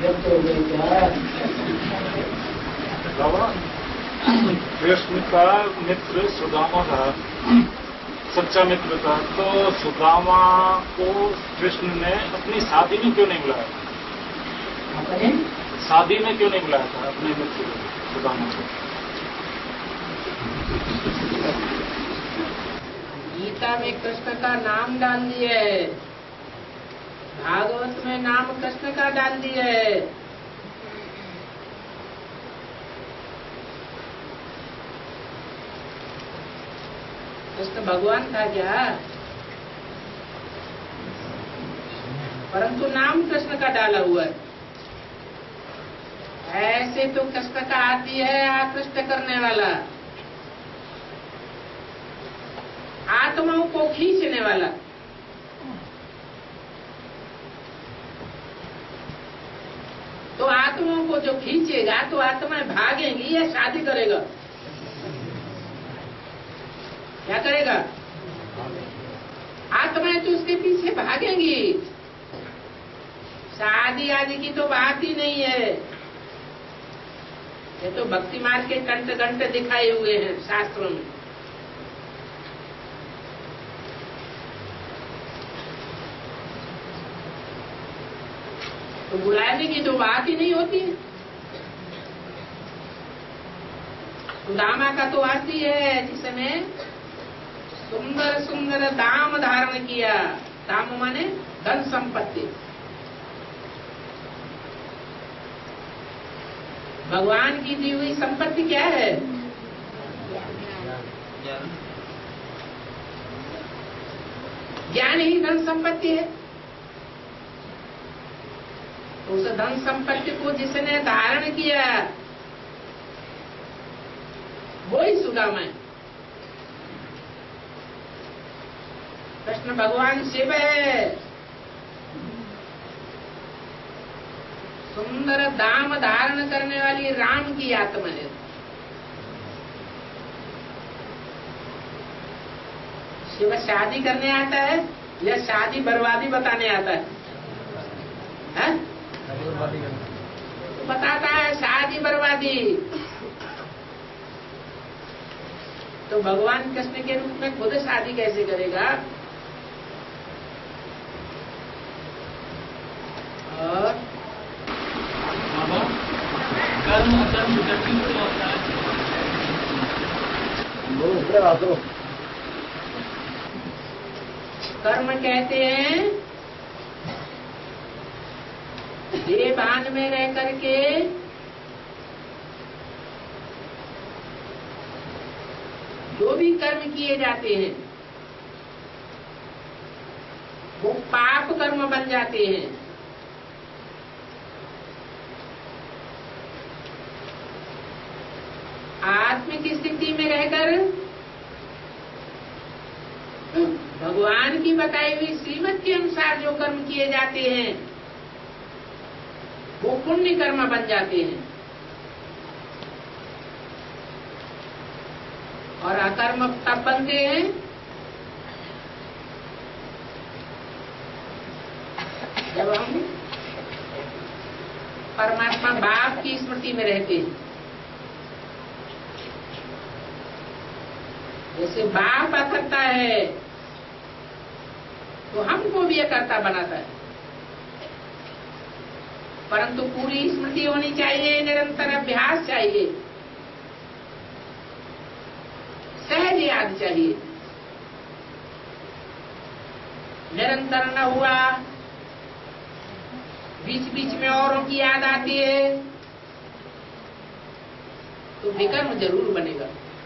बाबा, कृष्ण का मित्र सुदामा था, सच्चा मित्र था, तो सुदामा को कृष्ण ने अपनी शादी में क्यों नहीं बुलाया? शादी में क्यों नहीं बुलाया था अपने मित्र सुदामा को? गीता में कृष्ण का नाम डाल दिए, भागवत में नाम कृष्ण का डाल दिए। कृष्ण भगवान था क्या? परंतु नाम कृष्ण का डाला हुआ है। ऐसे तो कृष्ण का आती है आकृष्ट करने वाला, आत्माओं को खींचने वाला। तो आत्माओं को जो खींचेगा तो आत्माएं भागेंगी या शादी करेगा? क्या करेगा? आत्माएं तो उसके पीछे भागेंगी। शादी आदि की तो बात ही नहीं है। ये तो भक्ति मार्ग के कंठ घंटे दिखाए हुए हैं शास्त्रों में। तो बुलाने की तो बात ही नहीं होती। सुदामा का तो आती है जिसने सुंदर सुंदर दाम धारण किया। दाम माने धन संपत्ति। भगवान की दी हुई संपत्ति क्या है? ज्ञान ही धन संपत्ति है। उस धन संपत्ति को जिसने धारण किया वही सुदामा है। कृष्ण भगवान शिव है। सुंदर दाम धारण करने वाली राम की आत्मा है। शिव शादी करने आता है या शादी बर्बादी बताने आता है? बताता है शादी बर्बादी। तो भगवान कृष्ण के रूप में खुद शादी कैसे करेगा? और कर्म अकर्म जटिल क्यों होता है? कर्म कहते हैं ये भान में रह करके जो भी कर्म किए जाते हैं वो पाप कर्म बन जाते हैं। आत्मिक स्थिति में रहकर भगवान की बताई हुई श्रीमत के अनुसार जो कर्म किए जाते हैं वो पुण्य कर्म बन जाते हैं। और अकर्म तब बनते हैं जब हम परमात्मा बाप की स्मृति में रहते हैं। जैसे बाप अकर्ता है तो हमको भी अकर्ता बनाता है, परंतु पूरी स्मृति होनी चाहिए, निरंतर अभ्यास चाहिए, सहज याद चाहिए। निरंतर न हुआ, बीच बीच में औरों की याद आती है तो विकर्म जरूर बनेगा।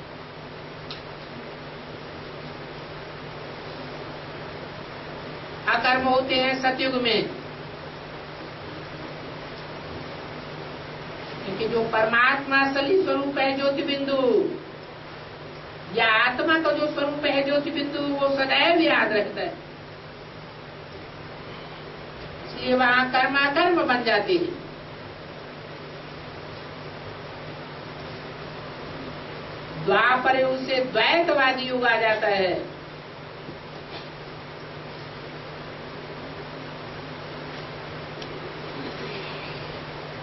अकर्म होते हैं सतयुग में, क्योंकि जो परमात्मा असली स्वरूप है ज्योति बिंदु या आत्मा का जो स्वरूप है ज्योति बिंदु वो सदैव याद रखता है, इसलिए वहां कर्माकर्म बन जाते हैं। द्वापर उससे द्वैतवादी युग आ जाता है।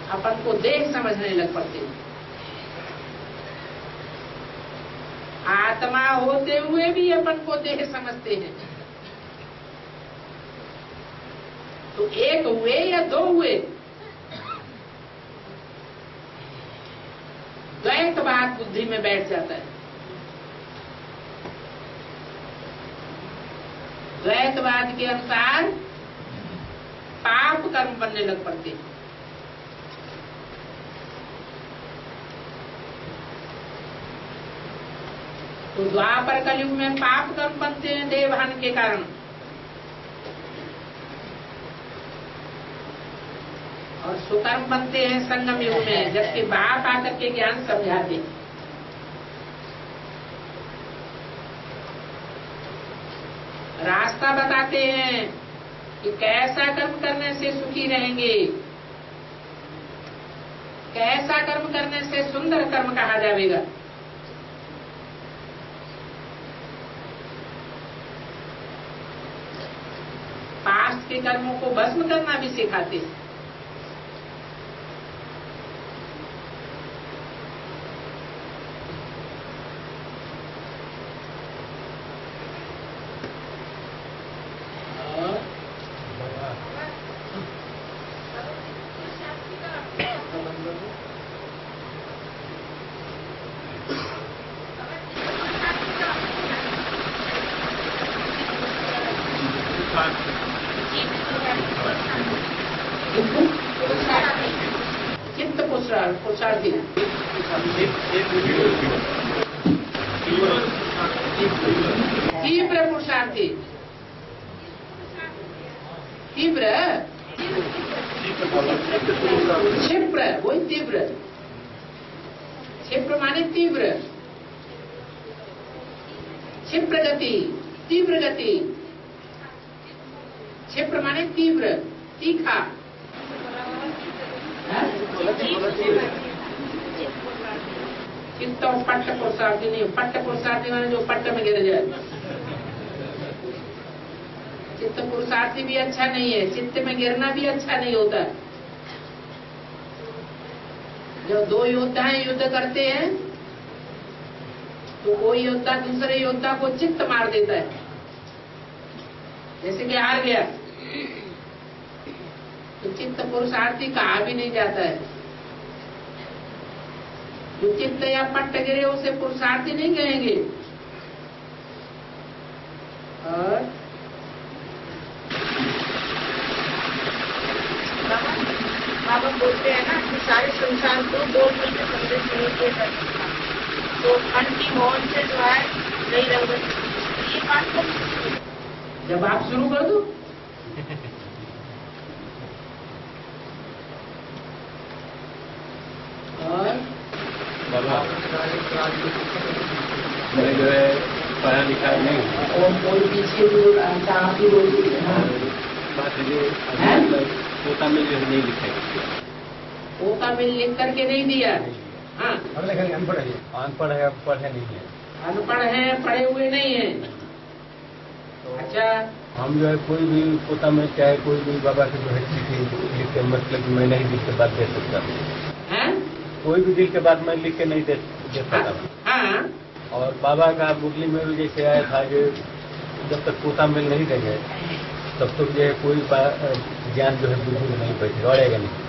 अपन को देह समझने लग पड़ते। आत्मा होते हुए भी अपन को देह समझते हैं। तो एक हुए या दो हुए, द्वैतवाद बुद्धि में बैठ जाता है। द्वैतवाद के अनुसार पाप कर्म बनने लग पड़ते हैं। तो द्वापर कलयुग में पाप कर्म बनते हैं देवहन के कारण, और सुकर्म बनते हैं संगम युग में, जबकि बाप आकर के ज्ञान समझाते हैं। रास्ता बताते हैं कि कैसा कर्म करने से सुखी रहेंगे, कैसा कर्म करने से सुंदर कर्म कहा जाएगा। पास्ट के कर्मों को भस्म करना भी सिखाते हैं। चित्त पुरुषार्थी, तीव्र पुरुषार्थी, तीव्र क्षिप्र, वही तीव्र। क्षिप्र माने तीव्र, क्षिप्र गति, तीव्र गति। क्षिप्र माने तीव्र, तीखा। चित्त पट्ट पुरुषार्थी नहीं, पट्ट पुरुषार्थी माने जो पट्ट में गिर जाए। चित्त पुरुषार्थी भी अच्छा नहीं है, चित्त में गिरना भी अच्छा नहीं होता। जब दो योद्धाएं युद्ध करते हैं तो कोई योद्धा दूसरे योद्धा को चित्त मार देता है, जैसे कि हार गया। तो चित्त पुरुषार्थी कहा भी नहीं जाता है। जो चित्त या पट्ट गिरे उसे पुरुषार्थी नहीं कहेंगे। और बाबा बोलते हैं ना कि सारे संसार को दो मिलकर संदेश नहीं दे सकते, तो मन की मौन से जो है नहीं रह सकती। ये बात तो जब आप शुरू कर दो और मैं जो है पढ़ा लिखा नहीं, और कोई पीछे जो आप ही बोलती है। बात ये पोता में जो है नहीं लिखा, पोता में लिख करके नहीं दिया। हाँ, अनपढ़ है, अनपढ़ है, पढ़े नहीं है, अनपढ़ है, पढ़े हुए नहीं है। अच्छा, हम जो है कोई भी पोता में चाहे कोई भी बाबा की जो है चिट्ठी लिख के, मतलब मैं नहीं लिख के बात दे सकता, कोई भी दिल के बात मैं लिख के नहीं दे सकता। हाँ, और बाबा का मुरली में भी जैसे आया था कि जब तक पोता मिल नहीं देंगे तब तक जो है कोई ज्ञान जो है बुद्धि में नहीं बैठेगा, बढ़ेगा नहीं।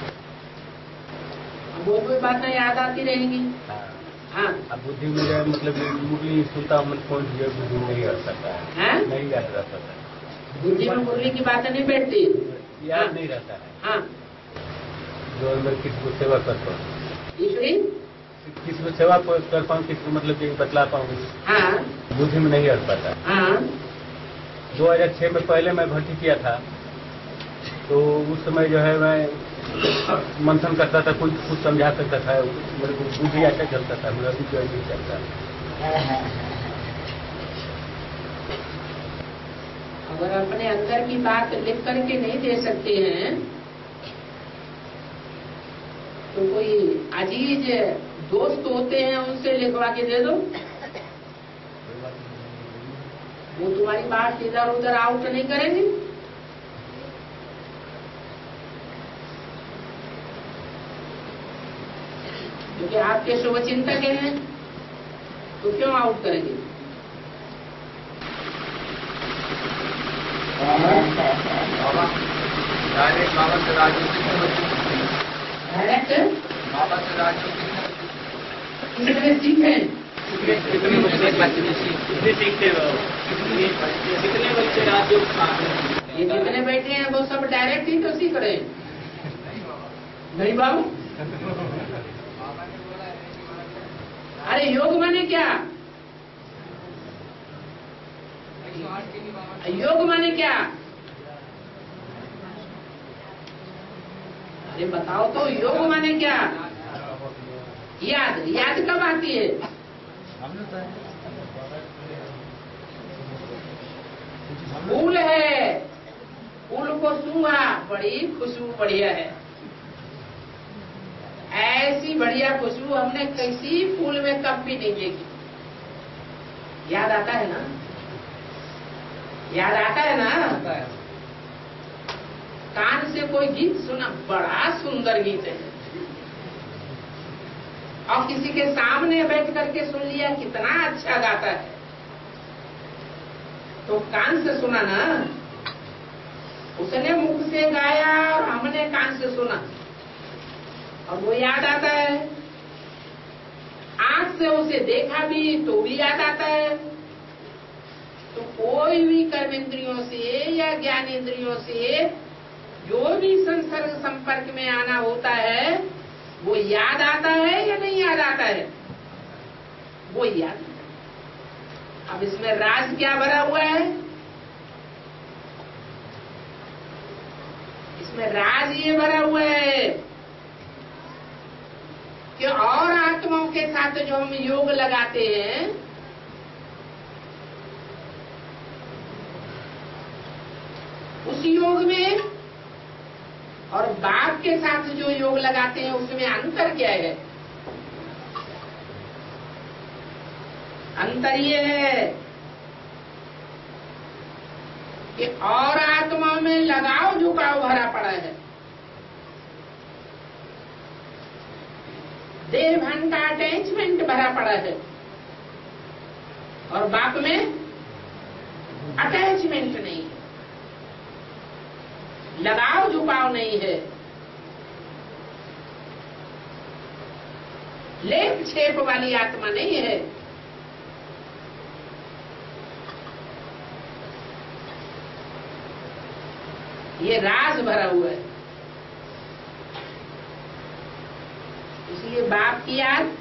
वो कोई बातें याद आती रहेंगी। हाँ, अब बुद्धि में जो है मतलब मुरली सुनता मन पॉइंट जो है बुद्धि में नहीं रह सकता है, नहीं याद रह सकता है। बुद्धि में मुरली की बातें नहीं बैठती, याद नहीं रहता है। हाँ, जो मैं किसी को सेवा करता हूँ, ईश्वरी किसी को सेवा कर पाऊँ, किसी को मतलब बतला पाऊँ, हाँ, बुद्धि में नहीं रह पाता। हाँ, 2006 में पहले मैं भर्ती किया था, तो उस समय जो है मैं मंथन करता था, कोई कुछ समझा सकता था, मेरे को बुद्धि अच्छा चलता था, मेरा भी जो नहीं चलता। अगर अपने अंदर की बात लिख करके नहीं दे सकते हैं तो कोई अजीज दोस्त होते हैं उनसे लिखवा के दे दो, वो तुम्हारी बात इधर उधर आउट नहीं करेंगे। क्योंकि आपके शुभचिंतक हैं, तो क्यों आउट करेंगे? डायरेक्ट बाबा से राजनीतिक डायरेक्ट बाबा से राजनीतिक कितने सीखे? कितने बच्चे सीखते हो? कितने बच्चे राजयोग ये जितने बैठे हैं वो सब डायरेक्ट ही तो सीख रहे हैं, नहीं बाबू? अरे योग माने क्या? योग माने क्या? अरे बताओ तो, योग माने क्या? याद याद कब आती है? फूल है, फूल को सूंघा, बड़ी खुशबू बढ़िया है। ऐसी बढ़िया खुशबू हमने किसी फूल में कब भी नहीं देखी। याद आता है ना? याद आता है ना? कान से कोई गीत सुना, बड़ा सुंदर गीत है, और किसी के सामने बैठ करके सुन लिया, कितना अच्छा गाता है, तो कान से सुना ना, उसने मुख से गाया और हमने कान से सुना, और वो याद आता है। आंख से उसे देखा भी तो भी याद आता है। तो कोई भी कर्म इंद्रियों से या ज्ञान इंद्रियों से जो भी संसर्ग संपर्क में आना होता है, वो याद आता है या नहीं याद आता है? वो याद। अब इसमें राज क्या भरा हुआ है? इसमें राज ये भरा हुआ है कि और आत्माओं के साथ जो हम योग लगाते हैं, उस योग में और बाप के साथ जो योग लगाते हैं उसमें अंतर क्या है? अंतर ये है कि और आत्माओं में लगाव झुकाव भरा पड़ा है, देह भान का अटैचमेंट भरा पड़ा है, और बाप में अटैचमेंट नहीं है, लगाव झुकाव नहीं है, लेप छेप वाली आत्मा नहीं है। ये राज भरा हुआ है। इसलिए बाप की याद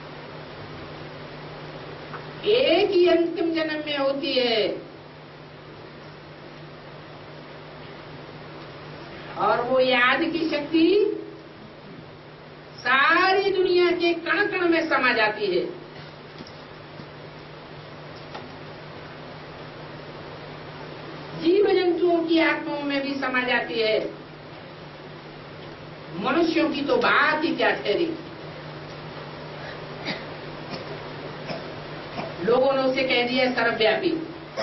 एक ही अंतिम जन्म में होती है, और वो याद की शक्ति सारी दुनिया के कण कण में समा जाती है। जीव जंतुओं की आत्माओं में भी समा जाती है। मनुष्यों की तो बात ही क्या ठहरी। लोगों ने उसे कह दिया सर्वव्यापी।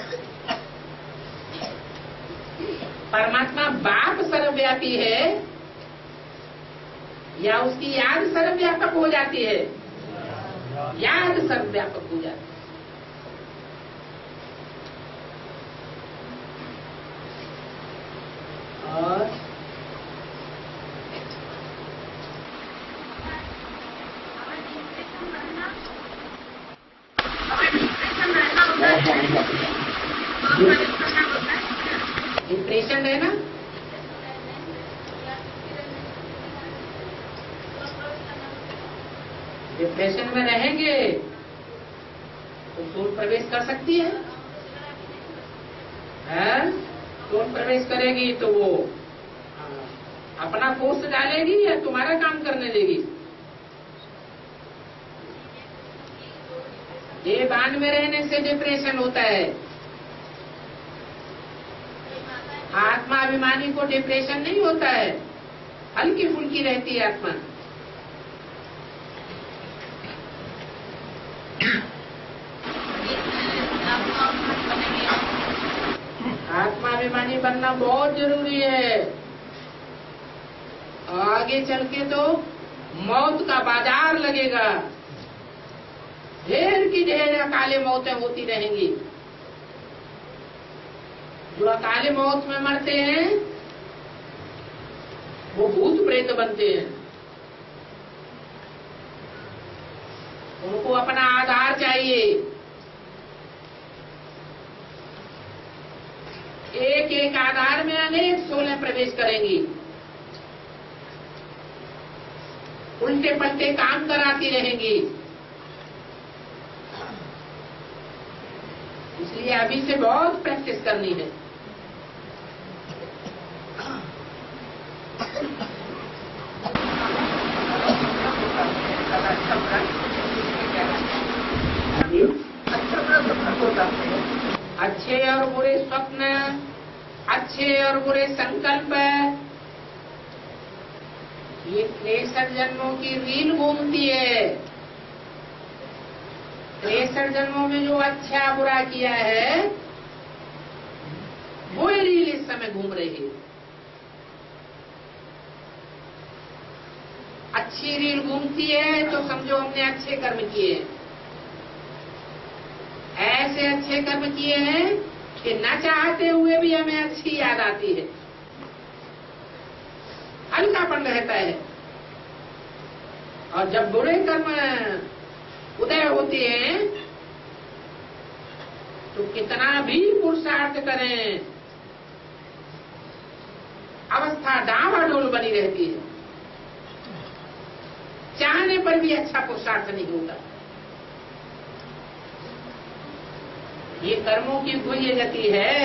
परमात्मा बाप सर्वव्यापी है या उसकी याद सर्वव्यापक हो जाती है? याद सर्वव्यापक हो जाती है। और डिप्रेशन है ना, डिप्रेशन में रहेंगे तो सोल प्रवेश कर सकती है, सोल प्रवेश करेगी तो वो अपना फोर्स डालेगी या तुम्हारा काम करने देगी? देहभान में रहने से डिप्रेशन होता है। आत्मा अभिमानी को डिप्रेशन नहीं होता है, हल्की फुल्की रहती है आत्मा। आत्मा अभिमानी बनना बहुत जरूरी है। आगे चल के तो मौत का बाजार लगेगा, ढेर की ढेर अकाले मौतें होती रहेंगी। जो अकाले मौत में मरते हैं वो भूत प्रेत बनते हैं। उनको अपना आधार चाहिए। एक एक आधार में अनेक सोलें प्रवेश करेंगी, उल्टे पलटे काम कराती रहेंगी। इसलिए अभी से बहुत प्रैक्टिस करनी है। अच्छे और बुरे स्वप्न, अच्छे और बुरे संकल्प, ये 63 जन्मों की रील घूमती है। 63 जन्मों में जो अच्छा बुरा किया है वो रील इस समय घूम रही है। अच्छी रील घूमती है तो समझो हमने अच्छे कर्म किए हैं। ऐसे अच्छे कर्म किए हैं कि न चाहते हुए भी हमें अच्छी याद आती है, हल्कापन रहता है। और जब बुरे कर्म उदय होते हैं तो कितना भी पुरुषार्थ करें, अवस्था डामाडोल बनी रहती है। चाहने पर भी अच्छा पुरुषार्थ नहीं होता। ये कर्मों की गुह्य गति है।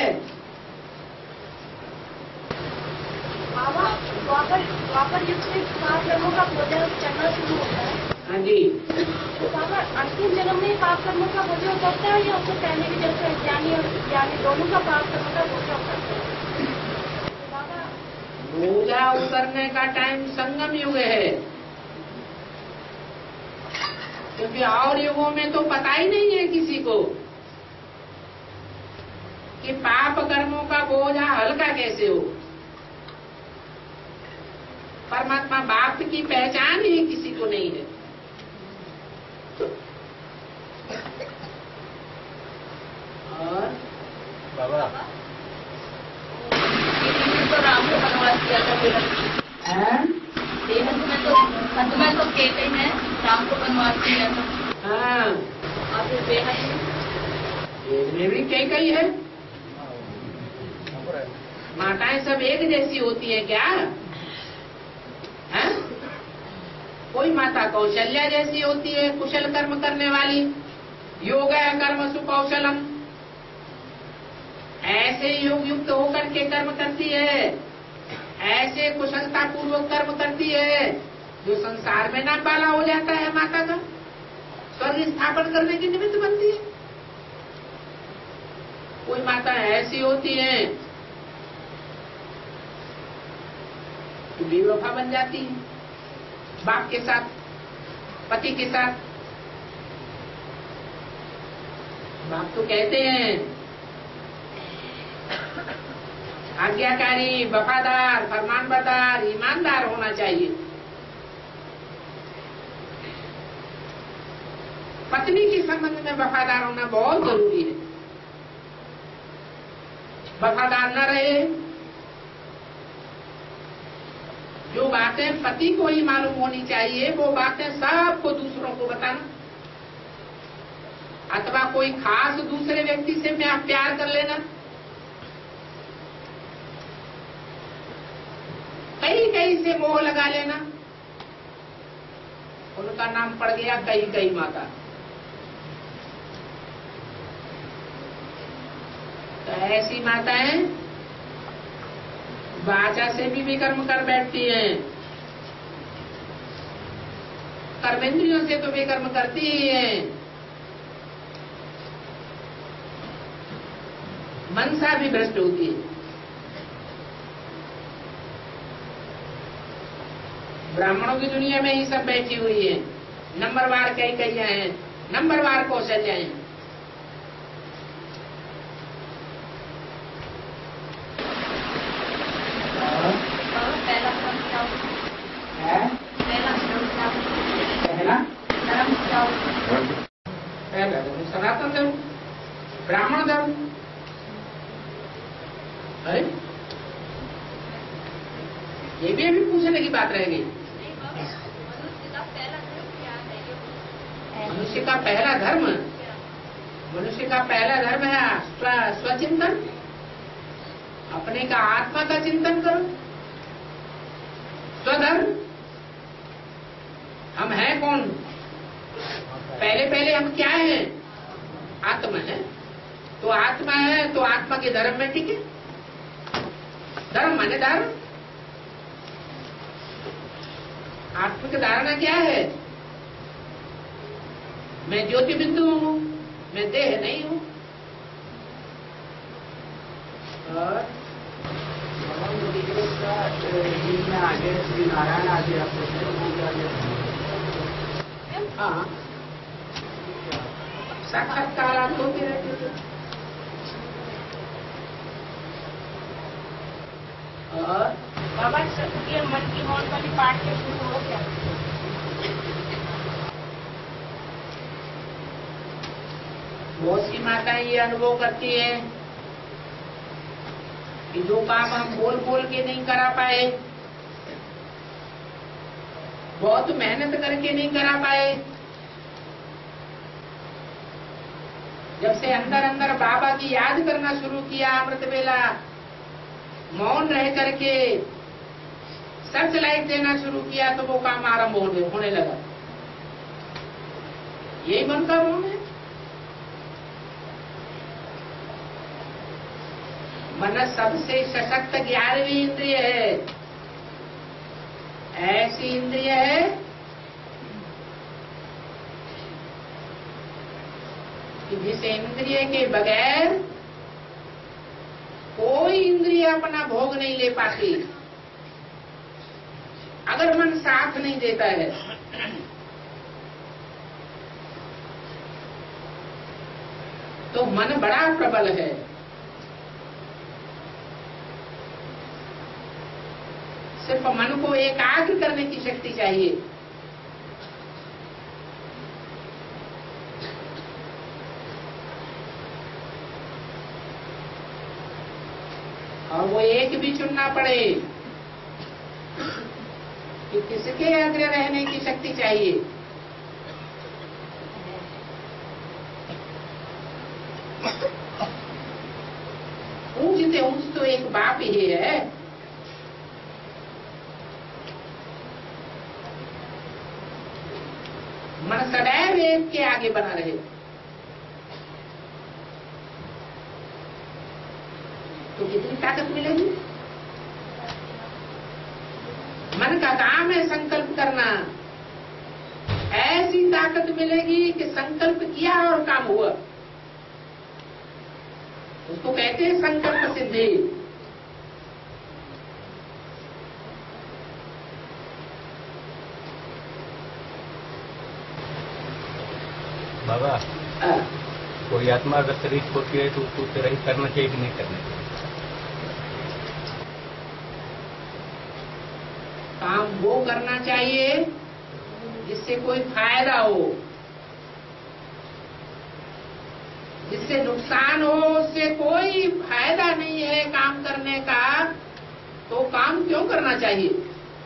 द्वापर युग से 7 जन्मों का बोझ चलना शुरू होता है। हाँ जी। तो बाबा अंतिम जन्म में पाप कर्मों का बोझ उतरता है या उससे पहले भी जैसे ज्ञानी और ज्ञानी दोनों का पाप कर्मों का बोझ उतरता है? तो बाबा बोझा उतरने का टाइम संगम युग है, क्योंकि और युगों में तो पता ही नहीं है किसी को कि पाप कर्मों का बोझा हल्का कैसे हो। परमात्मा बाप की पहचान ही किसी को नहीं है। और बाबा तो राम को वनवास किया था अंत में तो कहते हैं राम को वनवास किया था। हाँ, और फिर बेहद में भी कई है। माताएं सब एक जैसी होती है क्या? है? कोई माता कौशल्या जैसी होती है, कुशल कर्म करने वाली, योग कर्म सुकौशलम, ऐसे योग युक्त होकर के कर्म करती है, ऐसे कुशलता पूर्वक कर्म करती है जो संसार में नाम वाला हो जाता है। माता का स्वर्ग स्थापन करने की निमित्त बनती है। कोई माता ऐसी होती है तो बेवफा बन जाती है, बाप के साथ, पति के साथ। बाप तो कहते हैं आज्ञाकारी, वफादार, फरमानबरदार, ईमानदार होना चाहिए। पत्नी के संबंध में वफादार होना बहुत जरूरी है। वफादार न रहे, जो बातें पति को ही मालूम होनी चाहिए वो बातें सबको दूसरों को बताना, अथवा कोई खास दूसरे व्यक्ति से प्यार कर लेना। कहीं कहीं से मोह लगा लेना, उनका नाम पड़ गया कई कई माता। तो ऐसी माताएं वाचा से भी विकर्म कर बैठती हैं, कर्मेंद्रियों से तो विकर्म करती ही हैं, मनसा भी भ्रष्ट होती है। ब्राह्मणों की दुनिया में ही सब बैठी हुई है, नंबरवार कई कईयां हैं, नंबरवार कौशल्या हैं। पहला क्रम क्या होता है? पहला क्रम क्या ब्राह्मण धर्म। अरे ये भी अभी पूछने की बात रह गई। मनुष्य का पहला धर्म, मनुष्य का पहला धर्म है स्वचिंतन। अपने का आत्मा का चिंतन करो। स्वधर्म, हम हैं कौन? पहले पहले हम क्या हैं? आत्मा है। तो आत्मा है तो आत्मा के धर्म में टिके। धर्म माने धर्म। आत्मिक धारणा क्या है? मैं ज्योति बिंदु हूं, मैं देह नहीं हूं। और आगे श्री नारायण आदि हाँ, साक्षात्कार आप होते रहते थे। और बाबा ये मन की मौन वाली पाठ के शुरू हो गया। बहुत सी माताएं ये अनुभव करती है कि जो काम हम बोल बोल के नहीं करा पाए, बहुत मेहनत करके नहीं करा पाए, जब से अंदर अंदर बाबा की याद करना शुरू किया, अमृत वेला मौन रह करके सर्च लाइट देना शुरू किया, तो वो काम आरंभ होने लगा। यही मन का मौन है। मन सबसे सशक्त 11वीं इंद्रिय है। ऐसी इंद्रिय है कि जिस इंद्रिय के बगैर कोई इंद्रिय अपना भोग नहीं ले पाती। अगर मन साथ नहीं देता है तो मन बड़ा प्रबल है। सिर्फ मन को एकाग्र करने की शक्ति चाहिए। और वो एक भी चुनना पड़े कि किसके अग्र रहने की शक्ति चाहिए। ऊंचते ऊंच तो एक बाप ही है। मन सदैव एक के आगे बना रहे तो कितनी ताकत मिलेगी। मन का काम है संकल्प करना। ऐसी ताकत मिलेगी कि संकल्प किया और काम हुआ। उसको कहते हैं संकल्प सिद्धि। बाबा, कोई आत्मा अगर शरीर छोड़ती है तो उसको रहित करना चाहिए कि नहीं करना चाहिए? काम वो करना चाहिए जिससे कोई फायदा हो। जिससे नुकसान हो, उससे कोई फायदा नहीं है काम करने का, तो काम क्यों करना चाहिए?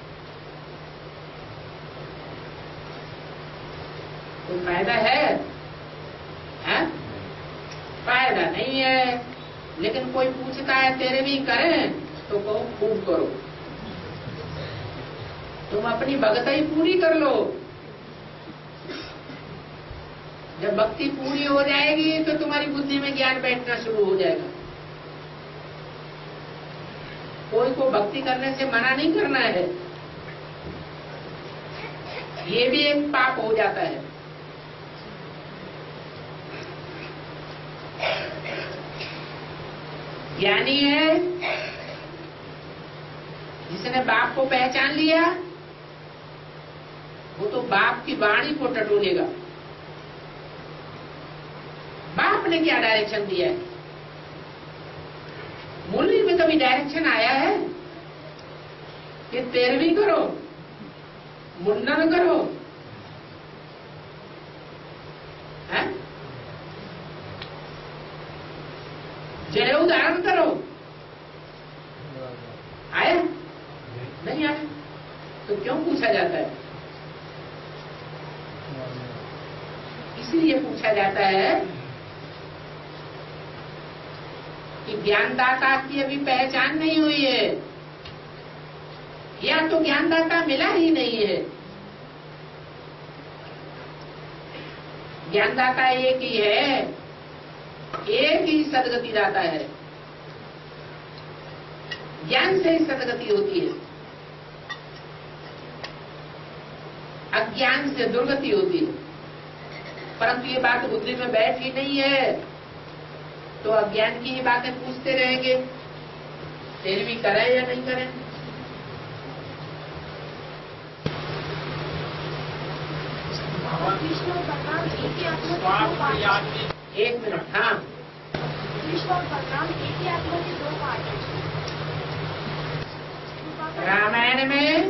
कोई फायदा है? फायदा नहीं है। लेकिन कोई पूछता है तेरे भी करें, तो कहो खूब करो। तुम अपनी भक्ति पूरी कर लो। जब भक्ति पूरी हो जाएगी तो तुम्हारी बुद्धि में ज्ञान बैठना शुरू हो जाएगा। कोई को भक्ति करने से मना नहीं करना है। ये भी एक पाप हो जाता है। ज्ञानी है जिसने बाप को पहचान लिया, वो तो बाप की वाणी को टटोलेगा। बाप ने क्या डायरेक्शन दिया है? मुरली में कभी डायरेक्शन आया है कि 13वीं करो, मुंडन करो? है? जय उदाहरण करो। आया नहीं आया तो क्यों पूछा जाता है? इसलिए पूछा जाता है कि ज्ञानदाता की अभी पहचान नहीं हुई है, या तो ज्ञानदाता मिला ही नहीं है। ज्ञानदाता एक ही है, एक ही सदगति दाता है। ज्ञान से ही सदगति होती है, अज्ञान से दुर्गति होती है। परंतु ये बात बुद्धि में बैठ ही नहीं है, तो अज्ञान की ही बातें पूछते रहेंगे, फिर भी करें या नहीं करें। कृष्ण और बलराम एक ही आत्मा के दो पार्ट हैं। एक मिनट। हाँ, कृष्ण और बलराम एक ही आत्मा के दो पार्ट हैं। रामायण में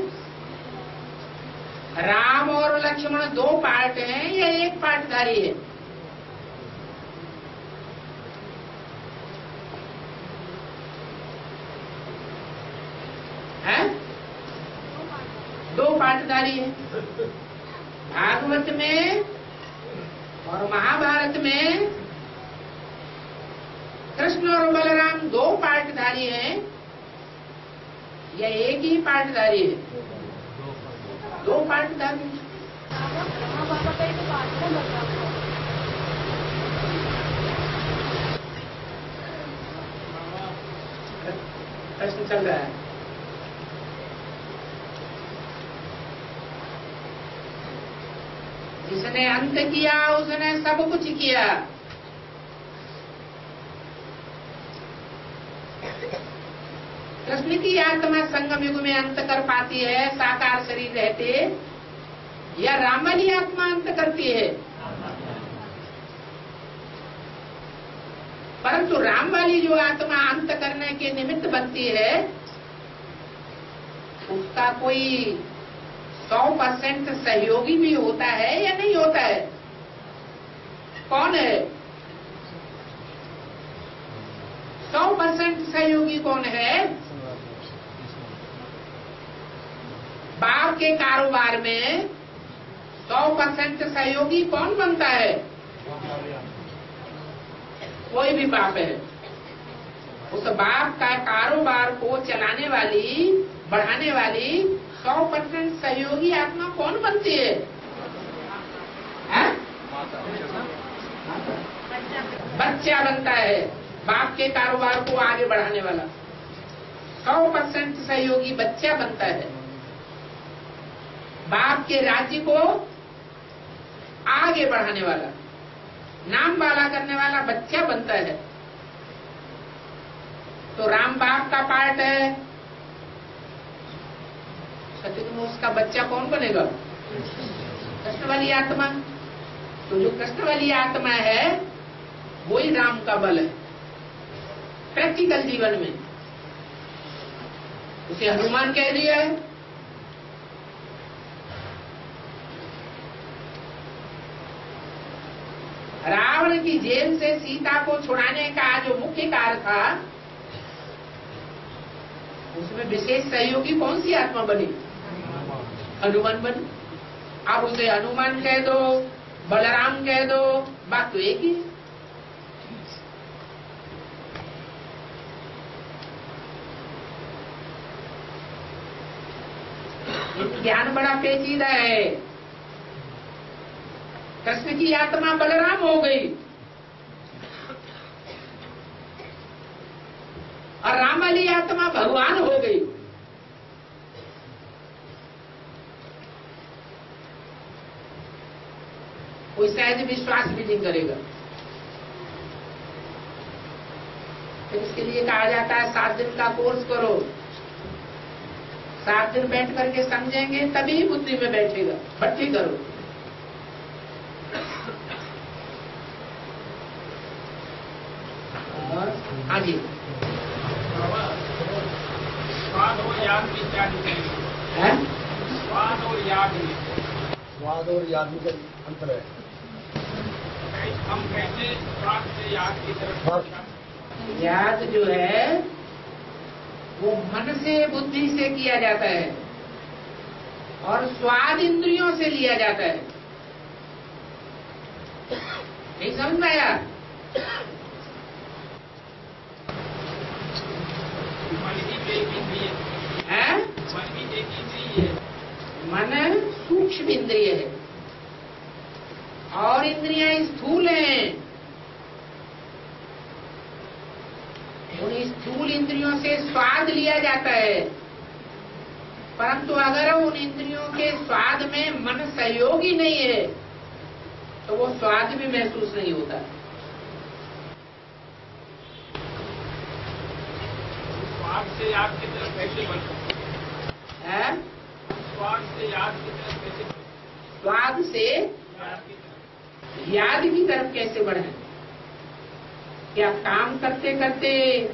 राम और लक्ष्मण दो पार्ट हैं या एक पार्टधारी है? हैं? दो पार्टधारी है। भागवत में और महाभारत में कृष्ण और बलराम दो पार्टधारी हैं या एक ही पार्टधारी है? दो पार्टधारी। बाबा का एक पार्ट है बलराम का। प्रश्न चल रहा है। जिसने अंत किया उसने सब कुछ किया। कृष्ण की आत्मा संगम युग में अंत कर पाती है साकार शरीर रहते, या राम वाली आत्मा अंत करती है? परंतु राम वाली जो आत्मा अंत करने के निमित्त बनती है, उसका कोई 100% सहयोगी भी होता है या नहीं होता है? कौन है 100% सहयोगी? कौन है? बाप के कारोबार में 100% सहयोगी कौन बनता है? कोई भी बाप है। उस बाप का कारोबार को चलाने वाली, बढ़ाने वाली 100% सहयोगी आत्मा कौन बनती है? बच्चा बनता है। बाप के कारोबार को आगे बढ़ाने वाला 100% सहयोगी बच्चा बनता है। बाप के राज्य को आगे बढ़ाने वाला, नाम वाला करने वाला बच्चा बनता है। तो राम बाप का पार्ट है, सतयुग में उसका बच्चा कौन बनेगा? कृष्ण वाली आत्मा। तो जो कृष्ण वाली आत्मा है वही राम का बल है प्रैक्टिकल जीवन में। उसे हनुमान कह दिया है। रावण की जेल से सीता को छुड़ाने का जो मुख्य कार्य था, उसमें विशेष सहयोगी कौन सी आत्मा बनी? हनुमान बनी। अब उसे हनुमान कह दो, बलराम कह दो, बात तो एक ही है। ज्ञान बड़ा पेचीदा है। कृष्ण की आत्मा बलराम हो गई और राम वाली आत्मा भगवान हो गई। कोई शायद विश्वास भी नहीं करेगा। फिर इसके लिए कहा जाता है 7 दिन का कोर्स करो। 7 दिन बैठ करके समझेंगे तभी बुद्धि में बैठेगा। भट्टी करो। हाँ जी, स्वाद और याद में क्या डिफरेंस है? स्वाद और याद में? स्वाद और याद में अंतर है। हम कैसे स्वाद से याद की तरफ? याद जो है वो मन से, बुद्धि से किया जाता है और स्वाद इंद्रियों से लिया जाता है। नहीं समझ में आया? है? मन सूक्ष्म इंद्रिय है और इंद्रियां स्थूल हैं। उन स्थूल इंद्रियों से स्वाद लिया जाता है, परंतु अगर उन इंद्रियों के स्वाद में मन सहयोगी नहीं है तो वो स्वाद भी महसूस नहीं होता। स्वाद से याद की तरफ कैसे बढ़ सकते है? स्वाद से याद की तरफ कैसे? स्वाद से याद की तरफ कैसे बढ़े? क्या काम करते करते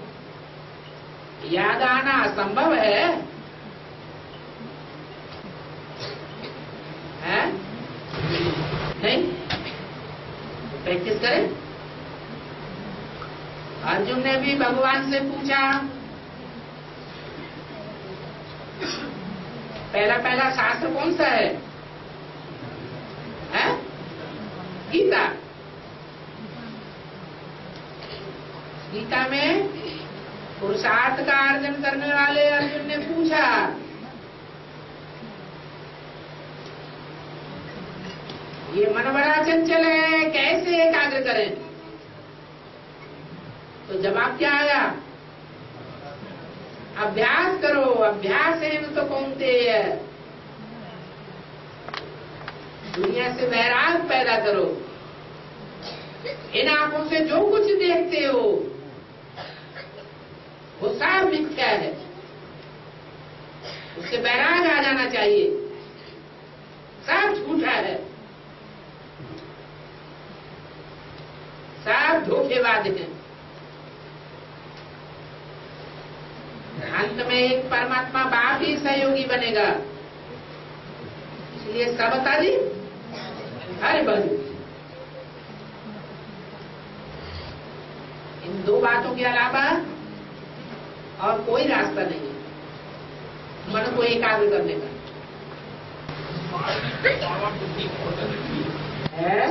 याद आना असंभव है? हैं? नहीं? प्रैक्टिस करें। अर्जुन ने भी भगवान से पूछा, पहला शास्त्र कौन सा है? हैं? गीता। गीता में पुरुषार्थ का अर्जन करने वाले अर्जुन ने पूछा, ये मन बड़ा चंचल है, कैसे एकाग्र करें? तो जवाब क्या आया? अभ्यास करो, अभ्यास है तो कौन्तेय, दुनिया से वैराग पैदा करो। इन आंखों से जो कुछ देखते हो वो सब मिथ्या है, उससे वैराग आ जाना चाहिए, सब झूठा है, सब धोखेबाज है। अंत में एक परमात्मा बाप ही सहयोगी बनेगा। इसलिए सब बता दी, हरे बंधु, इन दो बातों के अलावा और कोई रास्ता नहीं है मन को एकाग्र करने का। है?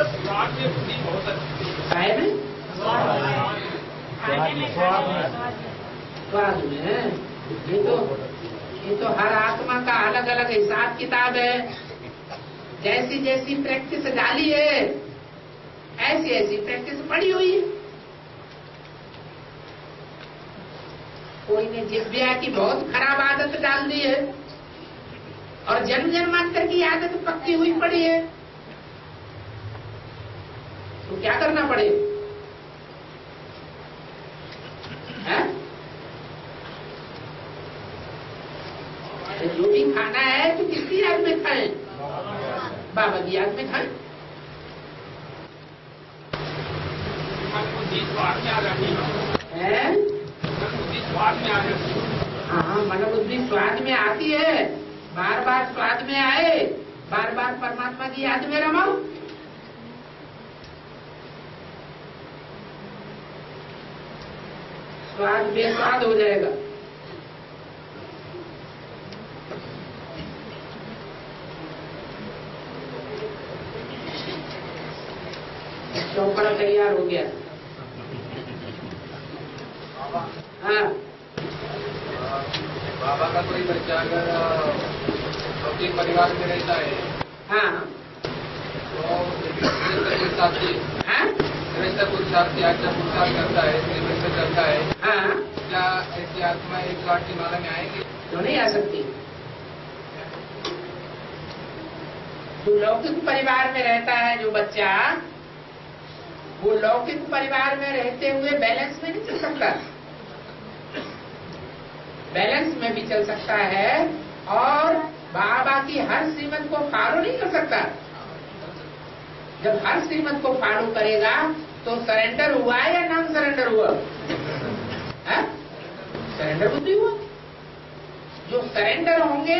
स्वाद में ये तो हर आत्मा का अलग अलग हिसाब किताब है। जैसी जैसी प्रैक्टिस डाली है ऐसी ऐसी प्रैक्टिस पड़ी हुई है। कोई ने जिह्वा की बहुत खराब आदत डाल दी है और जन्म जन्मांतर की आदत पक्की हुई पड़ी है, तो क्या करना पड़े? है? तो जो भी खाना है तो किसकी याद में खाएं? बाबा की याद में खाएं। है? हाँ, मन बुद्धि स्वाद में आती है, बार बार स्वाद में आए, बार बार परमात्मा की याद में रमाओ। स्वाद बेस्वाद हो जाएगा। चौपड़ा तैयार हो गया। हाँ, बाबा का कोई बच्चा अगर अपने परिवार में रहता है, हाँ, तो पुरुषार्थी, हाँ, श्रेष्ठ पुरुषार्थी अच्छा पुरुषार्थ करता है, श्रीमंत करता है, हाँ, क्या ऐसी आत्मा एक लाट की माला में आएगी? तो नहीं आ सकती। जो लौकिक परिवार में रहता है जो बच्चा, वो लौकिक परिवार में रहते हुए बैलेंस में नहीं चल सकता, बैलेंस में भी चल सकता है और बाबा की हर श्रीमत को फॉलो नहीं कर सकता। जब हर श्रीमत को फॉलो करेगा तो सरेंडर हुआ या नॉन सरेंडर हुआ? है? सरेंडर बुद्धि हुआ। जो सरेंडर होंगे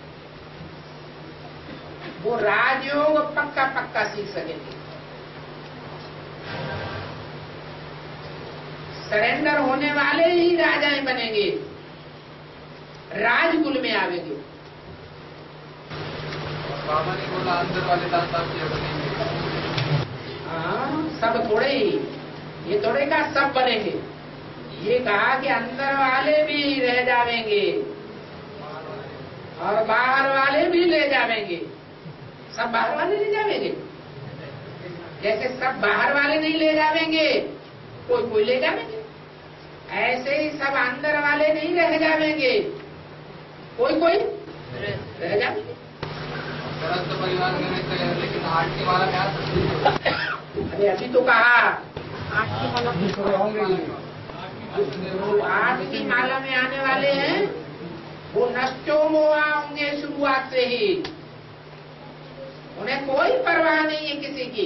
वो राजयोग पक्का पक्का सीख सकेंगे। सरेंडर होने वाले ही राजाएं बनेंगे, राजकुल में आवेंगे। बाबा ने बोला अंदर वाले दाता बनेंगे। हाँ, सब थोड़े ही, ये थोड़े का सब बनेंगे। ये कहा कि अंदर वाले भी रह जावेंगे और बाहर वाले भी ले जावेंगे। सब बाहर वाले ले जावेंगे, जैसे सब बाहर वाले नहीं ले जावेंगे, कोई कोई ले जावेंगे, ऐसे ही सब अंदर वाले नहीं रह जावेंगे, कोई कोई रह जावेंगे। तो परिवार में रहते हैं, लेकिन 8 की माला में आ सकते हैं। अरे अभी तो कहा 8 की माला जो 8 की माला में आने वाले हैं वो नष्टो मोआ होंगे शुरुआत से ही। उन्हें कोई परवाह नहीं है किसी की,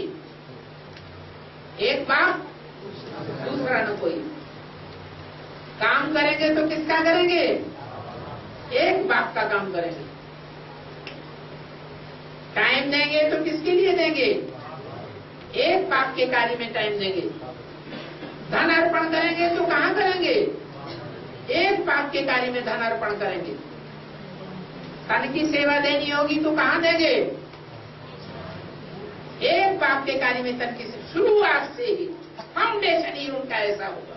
एक बाप दूसरा न कोई। काम करेंगे तो किसका करेंगे? एक बाप का काम करेंगे। टाइम देंगे तो किसके लिए देंगे? एक बाप के कार्य में टाइम देंगे। धन अर्पण करेंगे तो कहाँ करेंगे? एक बाप के कार्य में धन अर्पण करेंगे। तन की सेवा देनी होगी तो कहाँ देंगे? एक बाप के कार्य में तन की शुरुआत से ही फाउंडेशन ही उनका ऐसा होगा।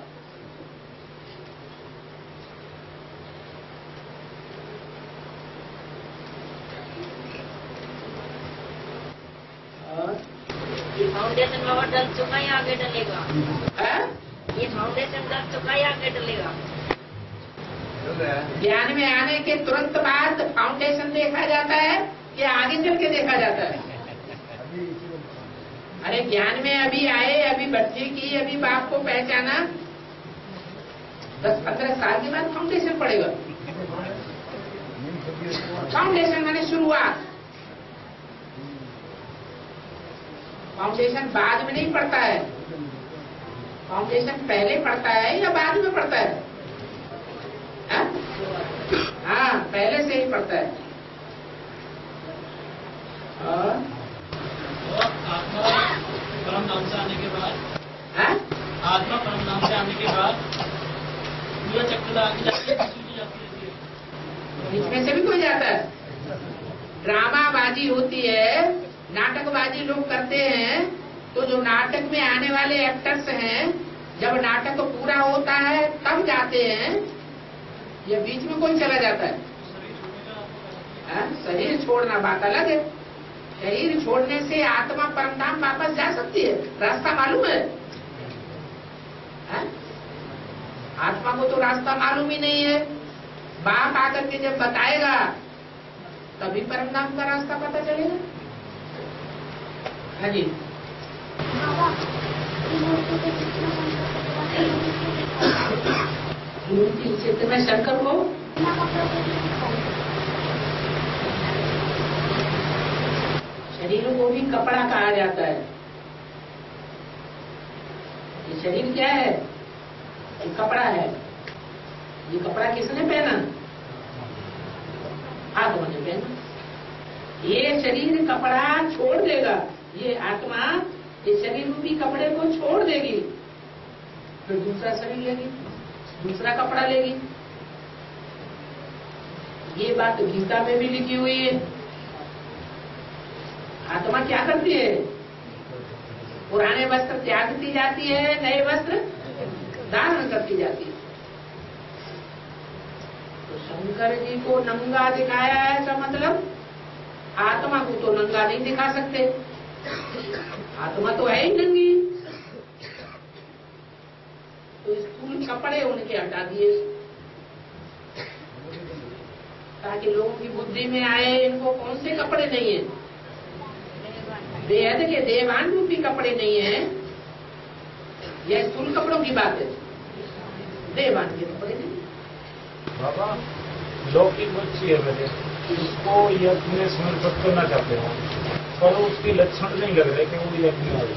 ये फाउंडेशन बाबा डल चुका ही आगे डलेगा। है? ये फाउंडेशन डल चुका ही आगे डलेगा। ज्ञान में आने के तुरंत बाद फाउंडेशन देखा जाता है कि आगे चल के देखा जाता है? अरे ज्ञान में अभी आए, अभी बच्चे की, अभी बाप को पहचाना, 10-15 साल के बाद फाउंडेशन पड़ेगा। फाउंडेशन माने शुरुआत। फाउंडेशन बाद में नहीं पड़ता है। फाउंडेशन पहले पड़ता है या बाद में पड़ता है? हाँ, पहले से ही पड़ता है। और आत्मा परम धाम से आने के बाद, हाँ? आत्मा परम धाम से आने के बाद पूरा चक्कर आगे जाती रहती है। इसमें से भी कोई जाता है। ड्रामाबाजी होती है, नाटकबाजी लोग करते हैं, तो जो नाटक में आने वाले एक्टर्स हैं, जब नाटक पूरा होता है तब जाते हैं या बीच में कोई चला जाता है? शरीर छोड़ना बात अलग है। शरीर छोड़ने से आत्मा परमधाम वापस जा सकती है, रास्ता मालूम है? आत्मा को तो रास्ता मालूम ही नहीं है। बाप आकर के जब बताएगा तभी परमधाम का रास्ता पता चलेगा। हाँ जी, मूर्ति चित्र में शंकर को शरीर को भी कपड़ा कहा जाता है। ये शरीर क्या है? ये कपड़ा है। ये कपड़ा किसने पहना? आत्मा ने पहना। ये शरीर कपड़ा छोड़ देगा, ये आत्मा ये शरीर रूपी कपड़े को छोड़ देगी, फिर दूसरा शरीर लेगी, दूसरा कपड़ा लेगी। ये बात गीता में भी लिखी हुई है। आत्मा क्या करती है? पुराने वस्त्र त्यागती जाती है, नए वस्त्र धारण करती जाती है। तो शंकर जी को नंगा दिखाया है का मतलब आत्मा को तो नंगा नहीं दिखा सकते। आत्मा तो है ही नंगी। तो स्थूल कपड़े उनके हटा दिए ताकि लोगों की बुद्धि में आए इनको कौन से कपड़े नहीं है। बेहद के देवान रूपी कपड़े नहीं है, यह स्थूल कपड़ों की बात है। देवान के कपड़े नहीं। बाबा लौकिक बच्ची है मेरे, उसको यज्ञ में समर्पित करना चाहते हो, पर उसकी लक्षण नहीं लग रहे कि वो यज्ञ आ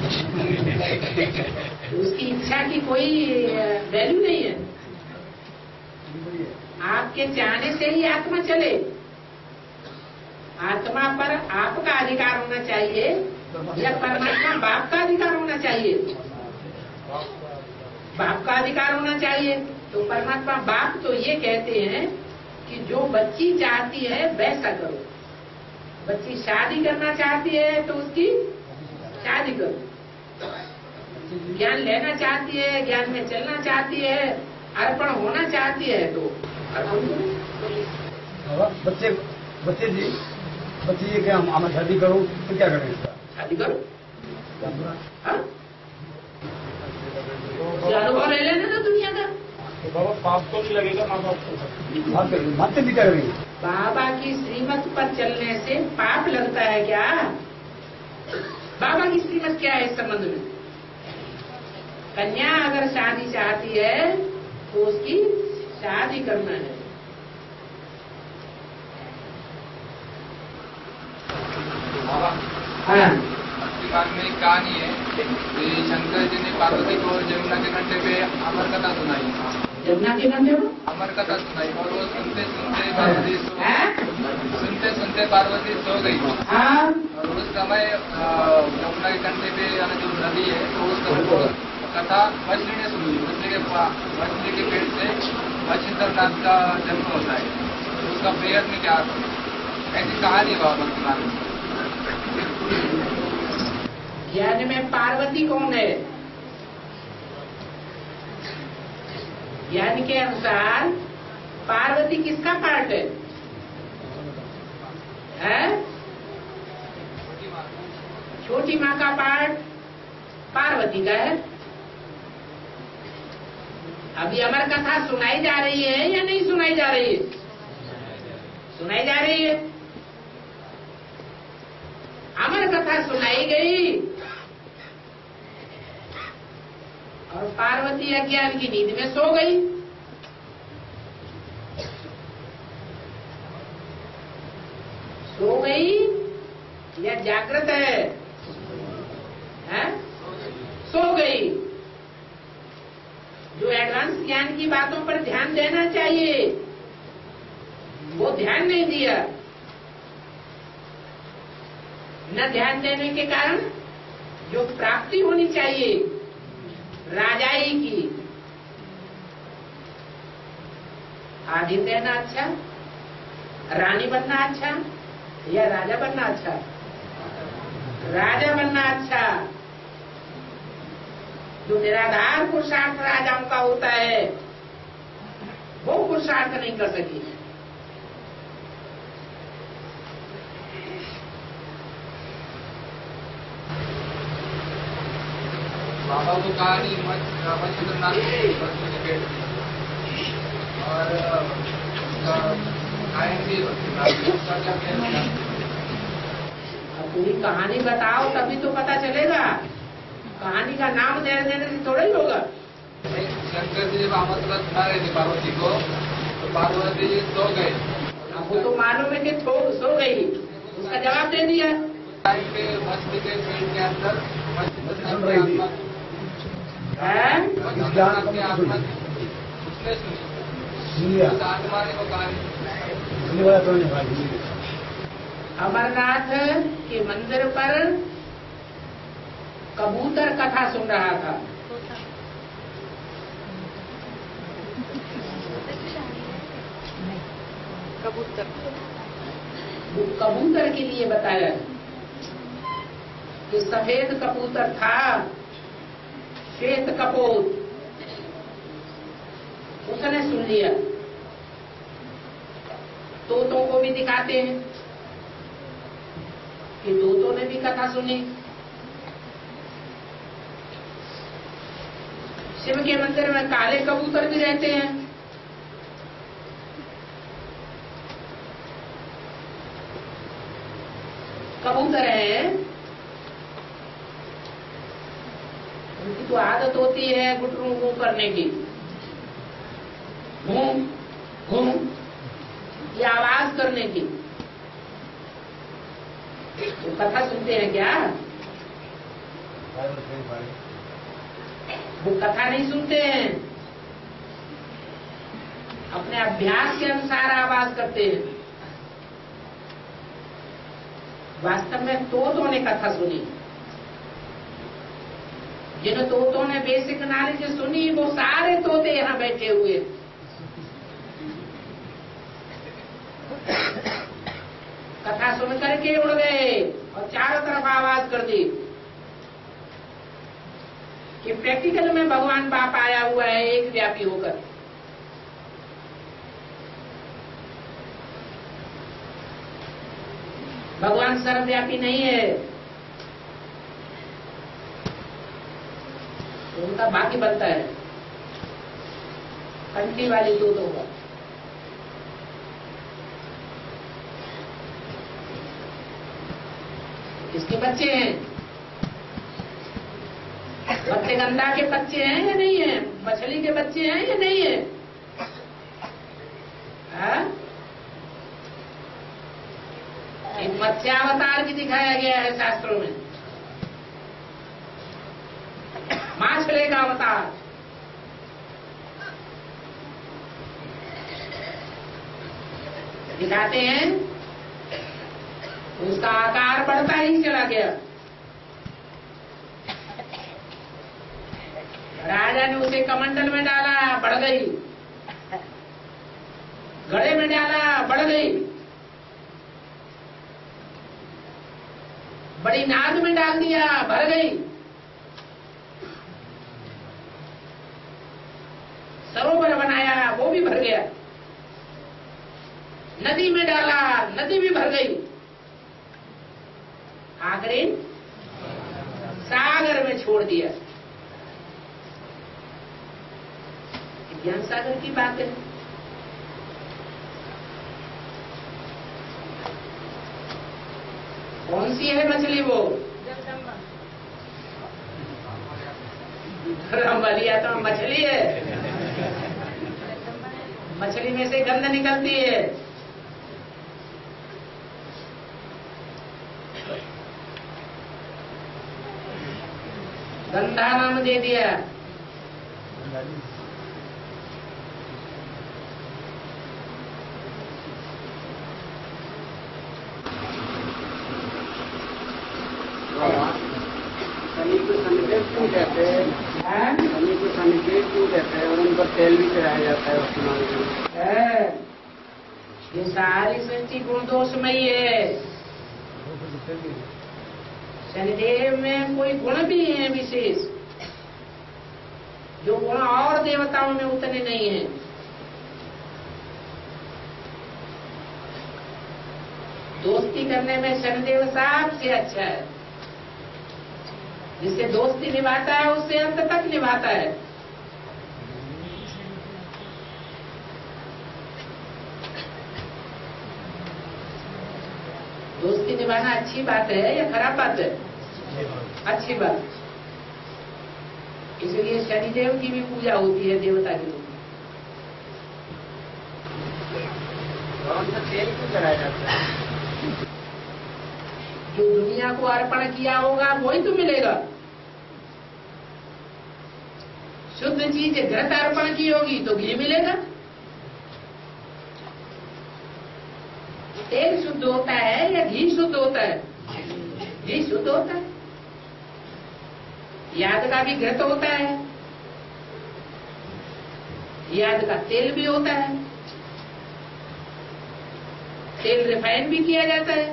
उसकी इच्छा की कोई वैल्यू नहीं है। आपके चाहने से ही आत्मा चले। आत्मा पर आपका अधिकार होना चाहिए या परमात्मा बाप का अधिकार होना चाहिए? बाप का अधिकार होना चाहिए। तो परमात्मा बाप तो ये कहते हैं कि जो बच्ची चाहती है वैसा करो। बच्ची शादी करना चाहती है तो उसकी शादी करो, ज्ञान लेना चाहती है, ज्ञान में चलना चाहती है, अर्पण होना चाहती है तो अर्पण करो। बच्चे ये क्या हम शादी करूं तो क्या करें? शादी करो, हाँ? अनुभव ले लेना तो दुनिया का। तो बाबा पाप तो नहीं लगेगा माँ बाप को? मानते भी करेंगे। बाबा की श्रीमत पर चलने से पाप लगता है क्या? बाबा की श्रीमत क्या है इस संबंध में? कन्या अगर शादी चाहती है तो उसकी शादी करना है। हाँ। बात में एक कहानी है कि शंकर जी ने पार्वती को जमुना के कंढे पे अमर कथा सुनाई। जमुना के कंढे पे अमर कथा सुनाई और वो सुनते सुनते पार्वती सो गई। हाँ। और उस समय जमुना के कंढे पे जो नदी है तो उस समय वो कथा मछली ने सुनी। मछली के पेट से मच्छिंद्रनाथ का जन्म होता है, तो उसका प्रेयर में क्या ऐसी कहानी है बाबा भक्तिमान। ज्ञान में पार्वती कौन है? ज्ञान के अनुसार पार्वती किसका पार्ट है? छोटी माँ का पार्ट पार्वती का है। अभी अमर कथा सुनाई जा रही है या नहीं सुनाई जा रही है? सुनाई जा रही है। अमर कथा सुनाई गई और पार्वती अज्ञान की नींद में सो गई। सो गई या जागृत है? सो गई। जो एडवांस ज्ञान की बातों पर ध्यान देना चाहिए वो ध्यान नहीं दिया। न ध्यान देने के कारण जो प्राप्ति होनी चाहिए राजाई की, आधीन रहना अच्छा, रानी बनना अच्छा या राजा बनना अच्छा? राजा बनना अच्छा। जो निराधार पुरुषार्थ राजाओं का होता है वो पुरुषार्थ नहीं कर सकी। बाबा को कहानी मच्छिंद्रनाथ के पेट और पूरी कहानी बताओ तभी तो पता चलेगा। कहानी का नाम दे देने से थोड़ा ही होगा। शंकर जी जब अमर कथा सुना रहे थे पार्वती को तो पार्वती जी सो गए। आपको तो मालूम है कि सो गई, उसका जवाब दे दिया। मछली के पेट के अंदर अमरनाथ के मंदिर पर कबूतर कथा सुन रहा था। वो कबूतर के लिए बताया कि सफेद कबूतर था, श्वेत कपोत, उसने सुन लिया। तोतों को भी दिखाते हैं कि तोतों ने भी कथा सुनी। शिव के मंदिर में काले कबूतर भी रहते हैं। कबूतर है, उनकी तो आदत होती है गुटरू गू करने की। घूम घूम ये आवाज करने की। वो कथा सुनते हैं क्या? वो कथा नहीं सुनते हैं, अपने अभ्यास के अनुसार आवाज करते हैं। वास्तव में तोतों ने कथा सुनी, जिन तोतों ने बेसिक नॉलेज सुनी वो सारे तोते यहाँ बैठे हुए। कथा सुन करके उड़ गए और चारों तरफ आवाज कर दी कि प्रैक्टिकल में भगवान बाप आया हुआ है एक व्यापी होकर। भगवान सर्वव्यापी नहीं है, तो उनका भाग्य बनता है कंठी वाली तोतों का। किसके बच्चे हैं? बच्चे गंदा के बच्चे हैं या नहीं है? मछली के बच्चे हैं या नहीं है? एक मत्स्यावतार की दिखाया गया है शास्त्रों में, माछले का अवतार। दिखाते हैं उसका आकार बढ़ता ही चला गया। राजा ने उसे कमंडल में डाला, बढ़ गई। घड़े में डाला, बढ़ गई। बड़ी नाद में डाल दिया, भर गई। सरोवर बनाया, वो भी भर गया। नदी में डाला, नदी भी भर गई। आखिरी सागर में छोड़ दिया। ज्ञान सागर की बात है। कौन सी है मछली वो? रंबलिया तो मछली है। मछली में से गंध निकलती है। गंधा नाम दे दिया। शनि को शनिदेव क्यों कहते हैं? शनि को शनिदेव क्यों कहते हैं? और उन पर तेल भी चढ़ाया जाता है उसमें। ये सारी सृष्टि गुण दोषमयी है। शनिदेव में कोई गुण भी है विशेष, जो गुण और देवताओं में उतने नहीं है। दोस्ती करने में शनिदेव सबसे अच्छा है। जिससे दोस्ती निभाता है उससे अंत तक निभाता है। दोस्ती निभाना अच्छी बात है या खराब बात है? अच्छी बात। इसलिए शनिदेव की भी पूजा होती है देवता की। कौन सा तेल क्यों चढ़ाया जाता है? जो दुनिया को अर्पण किया होगा वही तो मिलेगा। शुद्ध चीज घृत अर्पण की होगी तो घी मिलेगा। तेल शुद्ध होता है या घी शुद्ध होता है? घी शुद्ध होता है। याद का भी घृत होता है, याद का तेल भी होता है। तेल रिफाइन भी किया जाता है।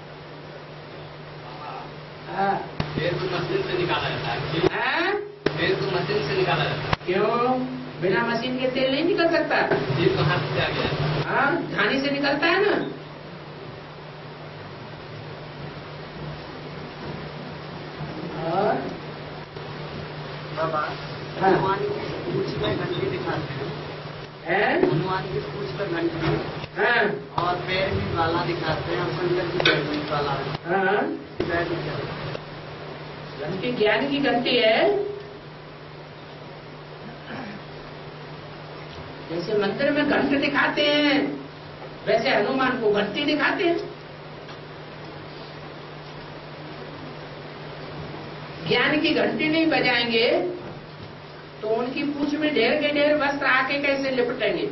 तेल तो मशीन से निकाला जाता है। तेल तो मशीन से निकाला जाता है। क्यों? बिना मशीन के तेल नहीं निकल सकता। तेल तो हाथ से आ गया। हाँ, धानी से निकलता है ना। और बाबा हनुमान की पूंछ में घंटी दिखाते हैं। हनुमान की पूंछ में घंटी हाँ, और पैर में बाला दिखाते हैं और शंकर की पैर में बाला हाँ। घंटी ज्ञान की घंटी है। जैसे मंदिर में घंट दिखाते हैं वैसे हनुमान को घंटी दिखाते हैं। ज्ञान की घंटी नहीं बजाएंगे तो उनकी पूंछ में ढेर के ढेर वस्त्र आके कैसे लिपटेंगे?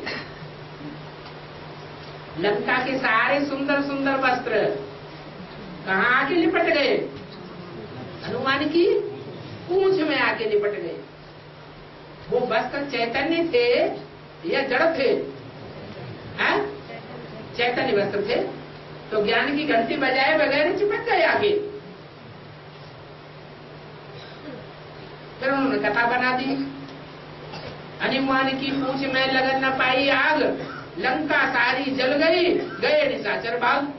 लंका के सारे सुंदर सुंदर वस्त्र कहाँ आके लिपट गए? हनुमान की पूंछ में आके लिपट गए। वो वस्त्र चैतन्य थे या जड़ थे? हैं? चैतन्य वस्त्र थे, तो ज्ञान की घंटी बजाए बगैर चिपक गए आगे। फिर उन्होंने कथा बना दी, हनुमान की पूंछ में लगन न पाई आग, लंका सारी जल गई, गए निशाचर भाग।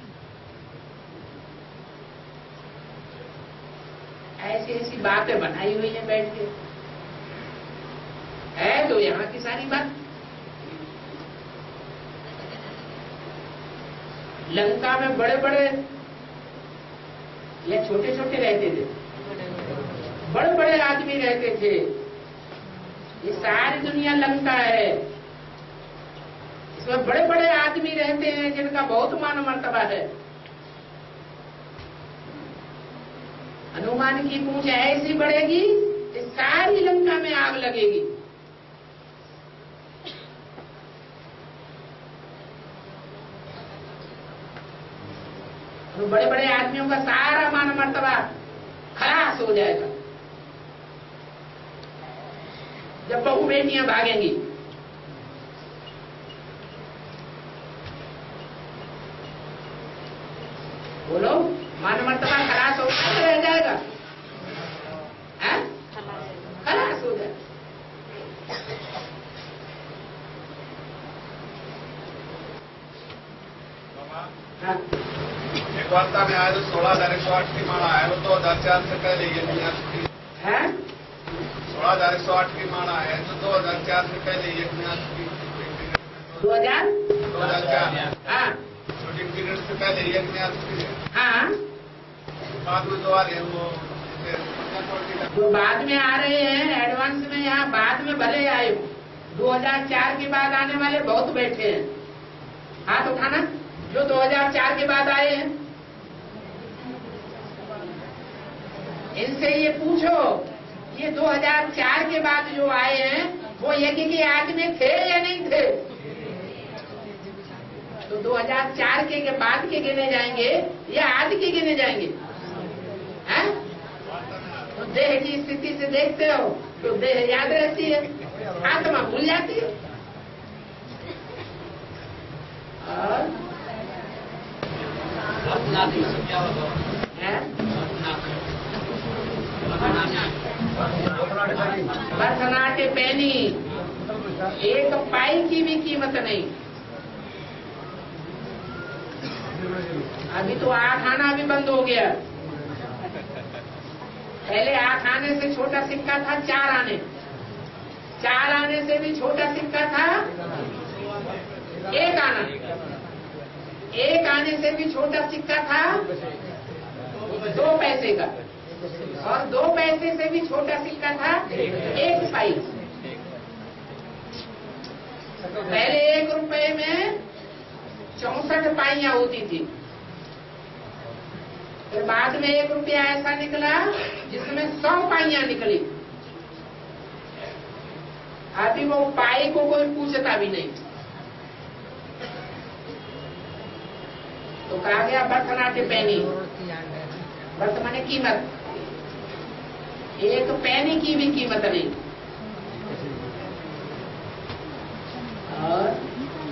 ऐसी ऐसी बातें बनाई हुई है बैठ के, है तो यहाँ की सारी बात। लंका में बड़े बड़े या छोटे छोटे रहते थे? बड़े बड़े आदमी रहते थे। ये सारी दुनिया लंका है, इसमें बड़े बड़े आदमी रहते हैं जिनका बहुत मान मर्तबा है। हनुमान की पूंछ ऐसी बढ़ेगी कि सारी लंका में आग लगेगी। तो बड़े बड़े आदमियों का सारा मान मर्तबा खलास हो जाएगा जब बहू बेटियां भागेंगी। बोलो, मान मर्तबा खलास हो रह जाएगा? हैं? खलास हो जाएगा। हाँ। एक वार्ता में आया तो 16,108 की माला है, वो 2004 से पहले ये दुनिया थी। है 16,108 की माला है तो 2004 से पहले ये दुनिया थी। 2004 हाँ शूटिंग पीरियड से पहले ये दुनिया थी। हाँ, बाद में जो आ रहे हैं वो जो बाद में आ रहे हैं एडवांस में, यहाँ बाद में भले आए हो, 2004 के बाद आने वाले बहुत बैठे हैं। हाथ उठाना जो 2004 के बाद आए हैं, इनसे ये पूछो ये 2004 के बाद जो आए हैं वो यज्ञ के आदमी थे या नहीं थे? तो 2004 के बाद के गिने जाएंगे या आज के गिने जाएंगे? हैं? तो देह की स्थिति से देखते हो तो देह याद रहती है, आत्मा भूल जाती है। और भरतनाट्य पैनी, एक पाई की भी कीमत नहीं। अभी तो 8 आना भी बंद हो गया। पहले 8 आने से छोटा सिक्का था 4 आने, 4 आने से भी छोटा सिक्का था 1 आना, 1 आने से भी छोटा सिक्का था 2 पैसे का, और 2 पैसे से भी छोटा सिक्का था 1 पाई। पहले 1 रुपए में 64 पाइयां होती थी, फिर बाद में 1 रुपया ऐसा निकला जिसमें 100 पाइयां निकली। अभी वो पाई को कोई पूछता भी नहीं। तो कहा गया भरतनाट्य पैनी, भरत माने कीमत, एक पैनी की भी कीमत नहीं। और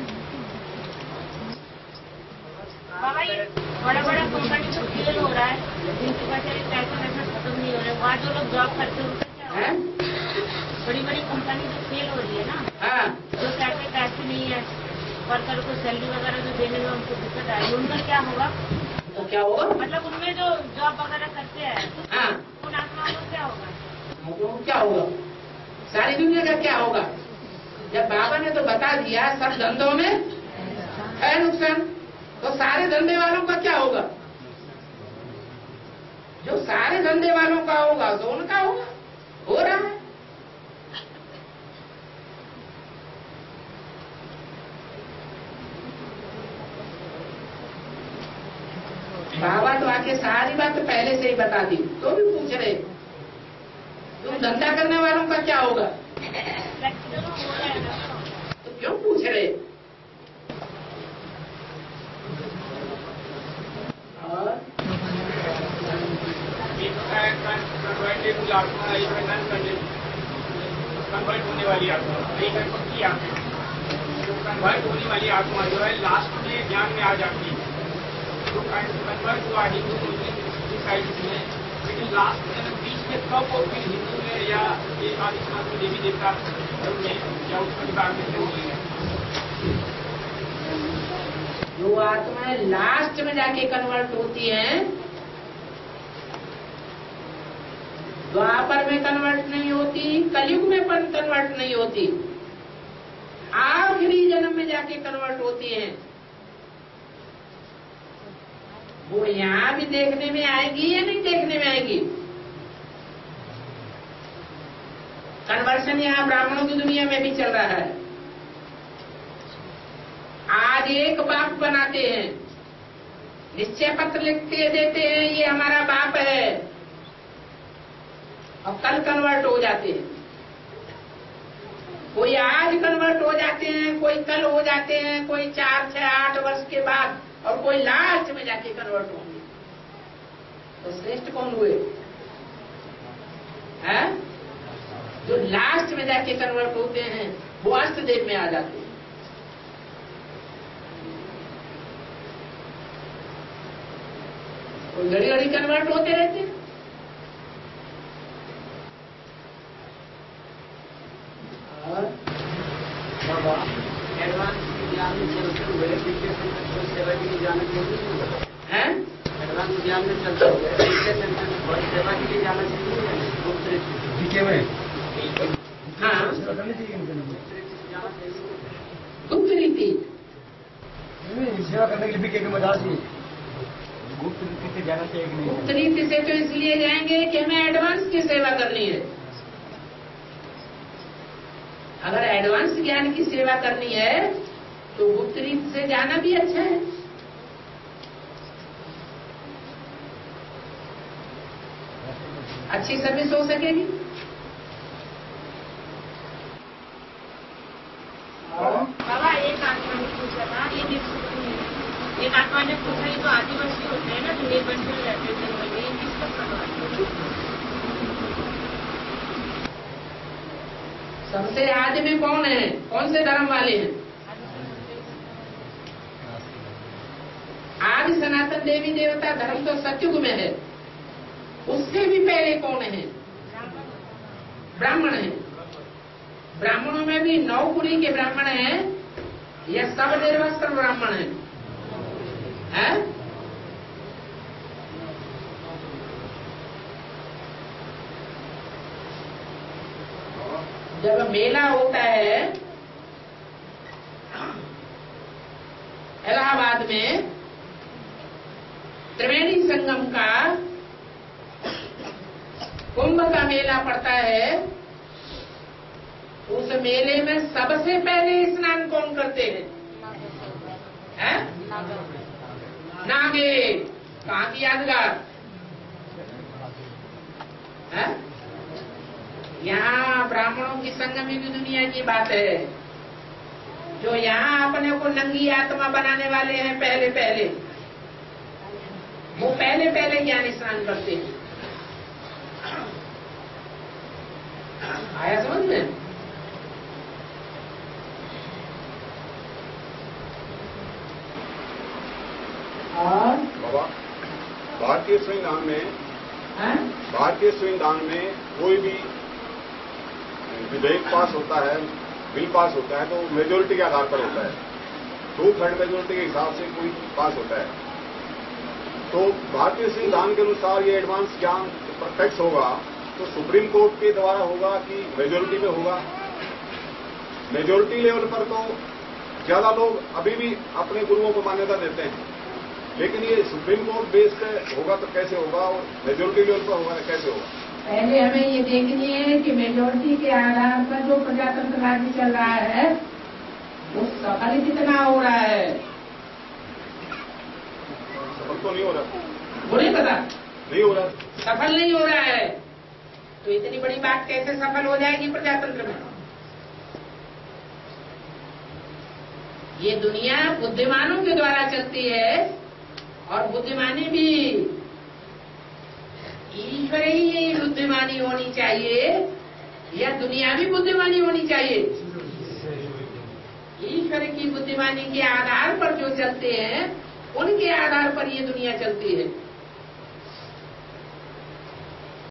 बाबा ये बड़ा बड़ा कंपनी तो फेल हो रहा है, जिनके पास पैसा वैसा खत्म नहीं हो रहा है, वहाँ जो लोग जॉब करते हैं उनका क्या होगा? बड़ी बड़ी कंपनी तो फेल हो रही है ना, हाँ, जो कहते पैसे नहीं है, वर्कर को सैलरी वगैरह जो देने में उनको दिक्कत आ रही है, उनका क्या होगा? तो क्या होगा? मतलब उनमें जो जॉब वगैरह करते हैं हाँ, उन आत्माओं को क्या होगा? तो क्या होगा? सारी दुनिया का क्या होगा? जब बाबा ने तो बता दिया सब धंधों में है नुकसान, तो सारे धंधे वालों का क्या होगा? जो सारे धंधे वालों का होगा तो उनका होगा, हो रहा है। बाबा तो आके सारी बात तो पहले से ही बता दी, तो भी पूछ रहे तुम धंधा करने वालों का क्या होगा? तो क्यों पूछ रहे? और करने वाली आत्मा, एक है पक्की आत्मा, जो कन्वर्ट होने वाली आत्मा जो है लास्ट में ज्ञान में आ जाती है, जो कन्वर्ट हुआ हिंदू साइड में, लेकिन लास्ट में बीच में कब और फिर हिंदू में या ये आदि समाज में देवी देवता में या उस परिवार में होगी है। जो आत्माएं लास्ट में जाके कन्वर्ट होती हैं, द्वापर में कन्वर्ट नहीं होती, कलयुग में कन्वर्ट नहीं होती, आखिरी जन्म में जाके कन्वर्ट होती हैं। वो यहाँ भी देखने में आएगी या नहीं देखने में आएगी? कन्वर्शन यहाँ ब्राह्मणों की दुनिया में भी चल रहा है। आज एक बाप बनाते हैं, निश्चय पत्र लिख के देते हैं ये हमारा बाप है, और कल कन्वर्ट हो जाते हैं। कोई आज कन्वर्ट हो जाते हैं, कोई कल हो जाते हैं, कोई 4, 6, 8 वर्ष के बाद, और कोई लास्ट में जाके कन्वर्ट होंगे। तो श्रेष्ठ कौन हुए? हैं? जो लास्ट में जाके कन्वर्ट होते हैं वो अष्टदेव में आ जाते हैं। कोई घड़ी घड़ी कन्वर्ट होते रहते हैं। और बाबा एडवांस ज्ञान में चलते हुए डिप्रेशन में सेवा के लिए जाना चाहिए हैं? एडवांस ज्ञान में चलते हुए डिप्रेशन में सेवा के लिए जाना चाहिए। डीके में हाँ, जाना चाहिए गुप्त रीति सेवा करने के लिए बीके के मजा चाहिए। गुप्त रीति से जाना चाहिए कि नहीं? गुप्त रीति से तो इसलिए जाएंगे कि हमें एडवांस की सेवा करनी है। अगर एडवांस ज्ञान की सेवा करनी है तो गुप्त रीति से जाना भी अच्छा है। अच्छी सर्विस हो सकेगी। बाबा एक आत्मा ने पूछा था, एक आत्मा ने पूछा ये तो आदिवासी होते हैं ना, जो निर्बंध में रहते थे, ये किसका प्रभाव? सबसे आदि में कौन है? कौन से धर्म वाले हैं? आदि सनातन देवी देवता धर्म तो सतयुग में है। उससे भी पहले कौन है? ब्राह्मण है। ब्राह्मणों में भी 9 कुली के ब्राह्मण हैं या सब निर्वस्त्र ब्राह्मण हैं? है? जब मेला होता है इलाहाबाद में, त्रिवेणी संगम का कुंभ का मेला पड़ता है, उस मेले में सबसे पहले स्नान कौन करते हैं? नागे। कहाँ की यादगार है? यहाँ ब्राह्मणों की संगमी की दुनिया की बात है। जो यहाँ अपने को नंगी आत्मा बनाने वाले हैं पहले पहले, वो पहले पहले ज्ञान स्नान करते हैं। आया समझ में? और बाबा भारतीय संविधान में हाँ? भारतीय संविधान में कोई भी विधेयक पास होता है, बिल पास होता है, तो मेजोरिटी के आधार पर होता है। 2/3 मेजोरिटी के हिसाब से कोई पास होता है। तो भारतीय संविधान के अनुसार ये एडवांस ज्ञान प्रत्यक्ष होगा तो सुप्रीम कोर्ट के द्वारा होगा कि मेजोरिटी में होगा? मेजोरिटी लेवल पर तो ज्यादा लोग अभी भी अपने गुरुओं को मान्यता देते हैं, लेकिन ये सुप्रीम कोर्ट बेस्ड होगा तो कैसे होगा, और मेजोरिटी लेवल पर होगा तो कैसे होगा? पहले हमें ये देखनी है कि मेजोरिटी के आधार पर जो प्रजातंत्र राज्य चल रहा है वो सफल कितना हो रहा है। सफल तो नहीं हो रहा। वो नहीं पता, नहीं हो रहा। सफल नहीं हो रहा है तो इतनी बड़ी बात कैसे सफल हो जाएगी प्रजातंत्र में? ये दुनिया बुद्धिमानों के द्वारा चलती है, और बुद्धिमानी भी ईश्वर ही बुद्धिमानी होनी चाहिए या दुनियावी बुद्धिमानी होनी चाहिए? ईश्वर की बुद्धिमानी के आधार पर जो चलते हैं उनके आधार पर ये दुनिया चलती है।